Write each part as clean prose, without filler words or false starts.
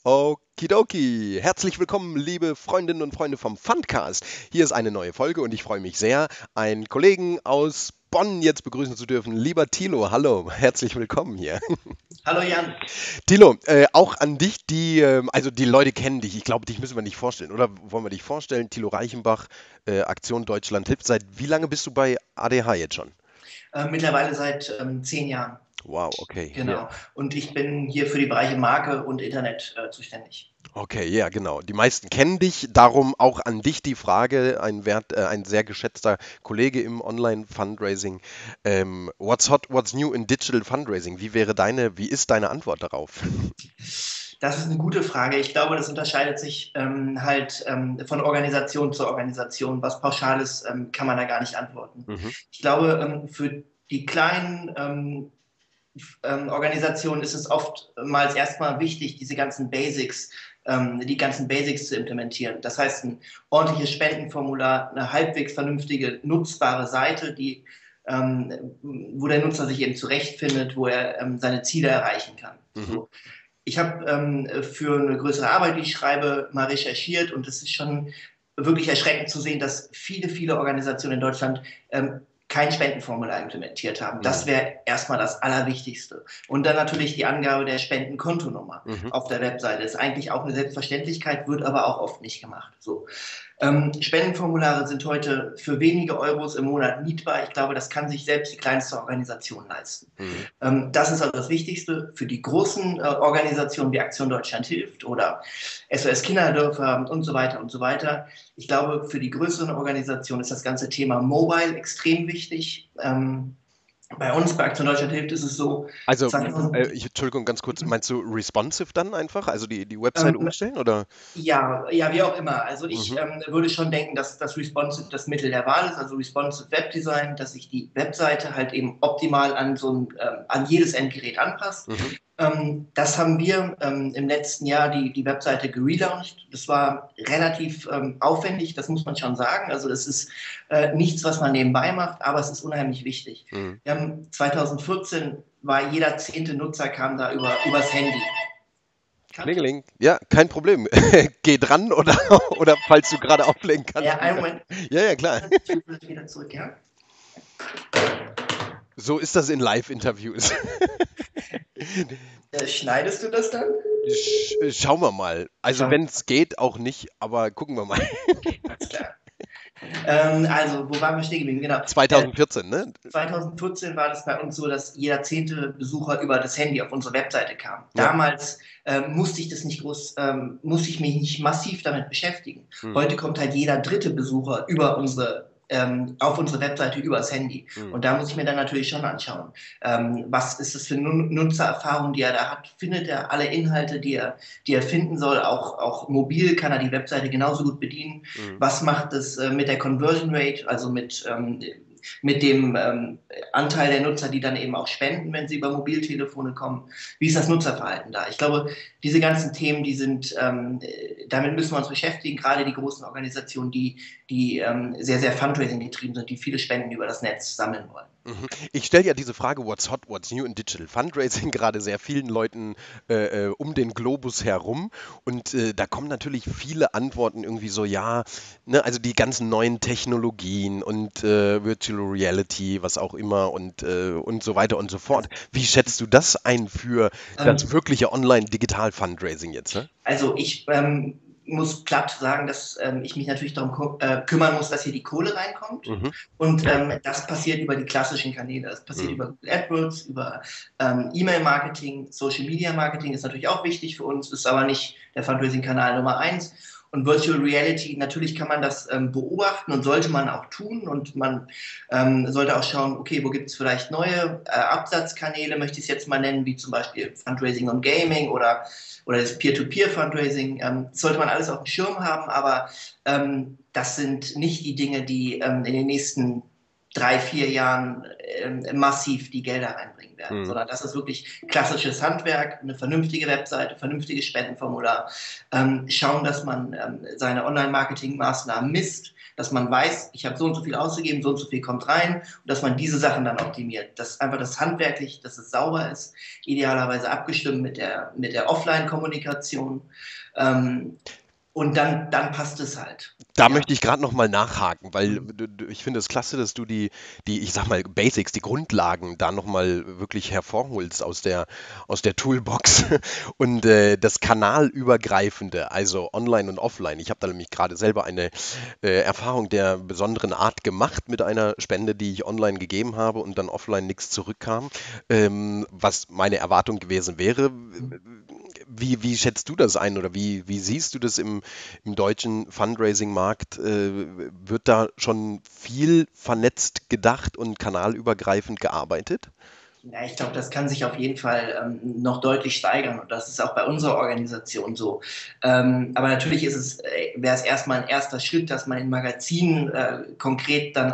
Okidoki. Herzlich willkommen, liebe Freundinnen und Freunde vom Fundcast. Hier ist eine neue Folge und ich freue mich sehr, einen Kollegen aus Bonn jetzt begrüßen zu dürfen. Lieber Thilo, hallo, herzlich willkommen hier. Hallo Jan. Thilo, auch an dich, also die Leute kennen dich, ich glaube, dich müssen wir nicht vorstellen, oder wollen wir dich vorstellen? Thilo Reichenbach, Aktion Deutschland hilft. Seit wie lange bist du bei ADH jetzt schon? Mittlerweile seit 10 Jahren, Wow, okay, ja. genau. Und ich bin hier für die Bereiche Marke und Internet zuständig. Okay, ja, genau. Die meisten kennen dich, darum auch an dich die Frage, ein sehr geschätzter Kollege im Online-Fundraising. What's hot, what's new in Digital Fundraising? Wie ist deine Antwort darauf? Das ist eine gute Frage. Ich glaube, das unterscheidet sich halt von Organisation zu Organisation. Was Pauschales kann man da gar nicht antworten. Mhm, Ich glaube, für die kleinen Organisationen ist es oftmals erstmal wichtig, die ganzen Basics zu implementieren. Das heißt, ein ordentliches Spendenformular, eine halbwegs vernünftige, nutzbare Seite, wo der Nutzer sich eben zurechtfindet, wo er seine Ziele erreichen kann. mhm. So. Ich habe für eine größere Arbeit, die ich schreibe, mal recherchiert und es ist schon wirklich erschreckend zu sehen, dass viele Organisationen in Deutschland kein Spendenformular implementiert haben. Das Mhm. wäre erstmal das Allerwichtigste. Und dann natürlich die Angabe der Spendenkontonummer Mhm. auf der Webseite. Ist eigentlich auch eine Selbstverständlichkeit, wird aber auch oft nicht gemacht. So. Spendenformulare sind heute für wenige Euros im Monat mietbar. Ich glaube, das kann sich selbst die kleinste Organisation leisten. Mhm. Das ist also das Wichtigste. Für die großen Organisationen wie Aktion Deutschland hilft oder SOS Kinderdörfer und so weiter und so weiter. Ich glaube, für die größeren Organisationen ist das ganze Thema Mobile extrem wichtig. Bei uns, bei Aktion Deutschland hilft, ist es so, Also, 2000, Entschuldigung, ganz kurz, meinst du responsive dann einfach? Also die Website ähm, umstellen oder? ja, wie auch immer. Also ich Mhm. würde schon denken, dass das Responsive das Mittel der Wahl ist, also Responsive Webdesign, dass sich die Webseite halt eben optimal an jedes Endgerät anpasst. Mhm. Das haben wir im letzten Jahr die Webseite gelauncht. Das war relativ aufwendig, das muss man schon sagen. Also das ist nichts, was man nebenbei macht, aber es ist unheimlich wichtig. Mhm. Wir haben 2014 war jeder 10. Nutzer kam da übers Handy. Cut. Klingeling. Ja, kein Problem. Geh dran oder, oder falls du gerade auflegen kannst. Ja, einen Moment. Ja, ja, klar. Ich rufe wieder zurück, ja? So ist das in Live-Interviews. Schneidest du das dann? Schauen wir mal. Also Schau. wenn es geht, auch nicht, aber gucken wir mal. Okay, alles klar. Also, wo waren wir stehen geblieben? Genau. 2014, ne? 2014 war das bei uns so, dass jeder 10. Besucher über das Handy auf unsere Webseite kam. Ja. Damals musste ich mich nicht massiv damit beschäftigen. Hm, Heute kommt halt jeder 3. Besucher auf unsere Webseite übers Handy. hm, Und da muss ich mir dann natürlich schon anschauen, was ist das für eine Nutzererfahrung, die er da hat? Findet er alle Inhalte, die er finden soll? Auch mobil kann er die Webseite genauso gut bedienen. hm. Was macht es mit der Conversion Rate, also mit dem Anteil der Nutzer, die dann eben auch spenden, wenn sie über Mobiltelefone kommen? Wie ist das Nutzerverhalten da? Ich glaube, diese ganzen Themen, damit müssen wir uns beschäftigen, gerade die großen Organisationen, die sehr, sehr Fundraising getrieben sind, die viele Spenden über das Netz sammeln wollen. Mhm. Ich stelle ja diese Frage, what's hot, what's new in Digital Fundraising, gerade sehr vielen Leuten um den Globus herum. Und da kommen natürlich viele Antworten irgendwie so, ja, ne, also die ganzen neuen Technologien und Virtual Reality, was auch immer und so weiter und so fort. Wie schätzt du das ein für das Ähm, wirkliche Online-Digital-Fundraising jetzt? Ne? Also ich muss platt sagen, dass ich mich natürlich darum kümmern muss, dass hier die Kohle reinkommt. Mhm. Und das passiert über die klassischen Kanäle. Das passiert Mhm. über Google AdWords, über E-Mail-Marketing. Social-Media-Marketing ist natürlich auch wichtig für uns, ist aber nicht der Fundraising-Kanal Nummer eins. Und Virtual Reality, natürlich kann man das beobachten und sollte man auch tun. Und man sollte auch schauen, okay, wo gibt es vielleicht neue Absatzkanäle, möchte ich es jetzt mal nennen, wie zum Beispiel Fundraising und Gaming oder das Peer-to-Peer-Fundraising. Das sollte man alles auf dem Schirm haben, aber das sind nicht die Dinge, die in den nächsten 3, 4 Jahren massiv die Gelder reinbringen werden, sondern das ist wirklich klassisches Handwerk, eine vernünftige Webseite, vernünftiges Spendenformular, schauen, dass man seine Online-Marketing-Maßnahmen misst, dass man weiß, ich habe so und so viel ausgegeben, so und so viel kommt rein und dass man diese Sachen dann optimiert. Dass einfach das handwerklich, dass es sauber ist, idealerweise abgestimmt mit der Offline-Kommunikation. Und dann passt es halt. Da möchte ich gerade noch mal nachhaken, weil ich finde es klasse, dass du ich sag mal, Basics, die Grundlagen da noch mal wirklich hervorholst aus der Toolbox und das Kanalübergreifende, also online und offline. Ich habe da nämlich gerade selber eine Erfahrung der besonderen Art gemacht mit einer Spende, die ich online gegeben habe und dann offline nichts zurückkam, was meine Erwartung gewesen wäre. Wie schätzt du das ein oder wie siehst du das im deutschen Fundraising-Markt? Wird da schon viel vernetzt gedacht und kanalübergreifend gearbeitet? Ja, ich glaube, das kann sich auf jeden Fall noch deutlich steigern und das ist auch bei unserer Organisation so. Aber natürlich wäre es erstmal ein erster Schritt, dass man in Magazinen konkret dann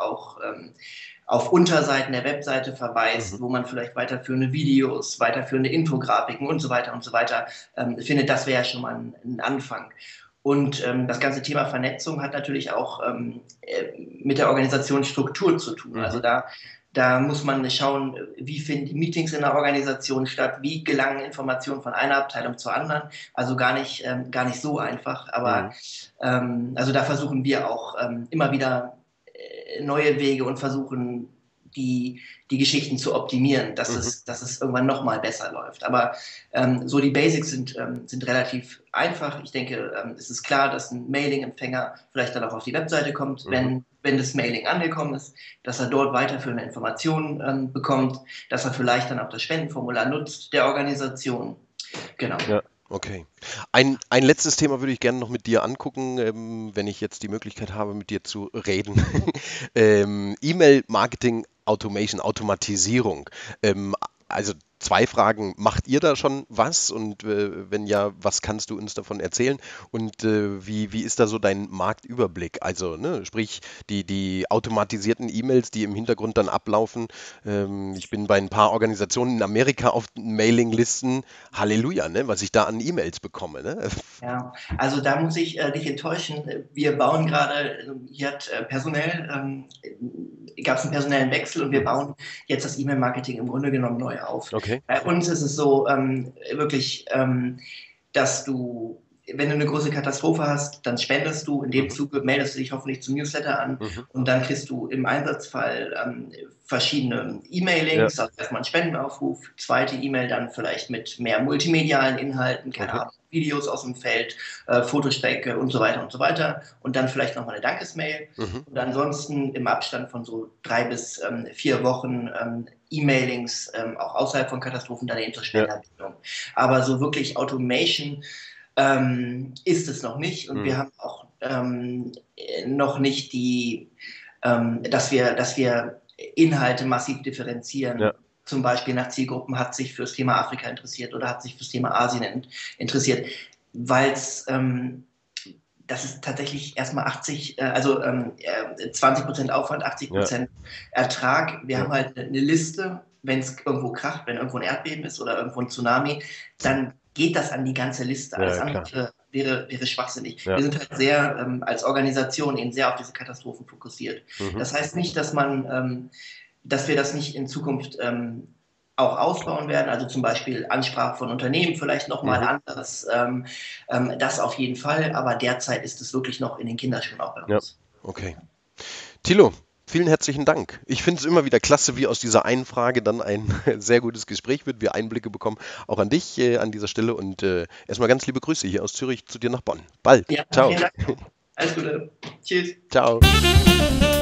auf Unterseiten der Webseite verweist, wo man vielleicht weiterführende Videos, weiterführende Infografiken und so weiter findet. Das wäre ja schon mal ein Anfang. Und das ganze Thema Vernetzung hat natürlich auch mit der Organisationsstruktur zu tun. Also da muss man schauen, wie finden die Meetings in der Organisation statt, wie gelangen Informationen von einer Abteilung zur anderen. Also gar nicht so einfach. Aber also da versuchen wir auch immer wieder neue Wege und versuchen, die Geschichten zu optimieren, dass es irgendwann nochmal besser läuft. Aber so die Basics sind relativ einfach. Ich denke, es ist klar, dass ein Mailing-Empfänger vielleicht dann auch auf die Webseite kommt, wenn das Mailing angekommen ist, dass er dort weiterführende Informationen bekommt, dass er vielleicht dann auch das Spendenformular nutzt der Organisation. Genau. Ja. Okay. Ein letztes Thema würde ich gerne noch mit dir angucken, wenn ich jetzt die Möglichkeit habe, mit dir zu reden. E-Mail-Marketing Automation, Automatisierung. Also 2 Fragen. Macht ihr da schon was? Und wenn ja, was kannst du uns davon erzählen? Und wie ist da so dein Marktüberblick? Also, ne, sprich, die automatisierten E-Mails, die im Hintergrund dann ablaufen. Ich bin bei ein paar Organisationen in Amerika auf Mailinglisten. Halleluja, ne, was ich da an E-Mails bekomme. Ne? Ja, also da muss ich dich enttäuschen. Wir bauen gerade, hier hat gab es einen personellen Wechsel und wir bauen jetzt das E-Mail-Marketing im Grunde genommen neu auf. Okay. Bei uns ist es so wirklich, dass du, wenn du eine große Katastrophe hast, dann spendest du, in dem Zuge meldest du dich hoffentlich zum Newsletter an und dann kriegst du im Einsatzfall verschiedene E-Mail-Links, also erstmal einen Spendenaufruf, zweite E-Mail dann vielleicht mit mehr multimedialen Inhalten, keine Ahnung, Videos aus dem Feld, Fotostrecke und so weiter und dann vielleicht nochmal eine Dankesmail und ansonsten im Abstand von so 3 bis 4 Wochen E-Mailings, auch außerhalb von Katastrophen, daneben zur Spenderbindung. Aber so wirklich Automation ist es noch nicht und wir haben auch noch nicht dass wir Inhalte massiv differenzieren. Ja. Zum Beispiel nach Zielgruppen hat sich fürs Thema Afrika interessiert oder hat sich fürs Thema Asien interessiert, weil das ist tatsächlich erstmal 20% Aufwand, 80% Ertrag. Wir haben halt eine Liste, wenn es irgendwo kracht, wenn irgendwo ein Erdbeben ist oder irgendwo ein Tsunami, dann geht das an die ganze Liste. Alles andere wäre schwachsinnig. Ja. Wir sind halt sehr als Organisation eben sehr auf diese Katastrophen fokussiert. Das heißt nicht, dass wir das nicht in Zukunft auch ausbauen werden, also zum Beispiel Ansprache von Unternehmen vielleicht nochmal anderes, das auf jeden Fall, aber derzeit ist es wirklich noch in den Kinderschuhen auch bei uns. Ja. Okay. Thilo, vielen herzlichen Dank. Ich finde es immer wieder klasse, wie aus dieser einen Frage dann ein sehr gutes Gespräch wird, wir Einblicke bekommen, auch an dich an dieser Stelle und erstmal ganz liebe Grüße hier aus Zürich zu dir nach Bonn. Bald. Ja, ciao. Vielen Dank. Alles Gute. Tschüss. Ciao.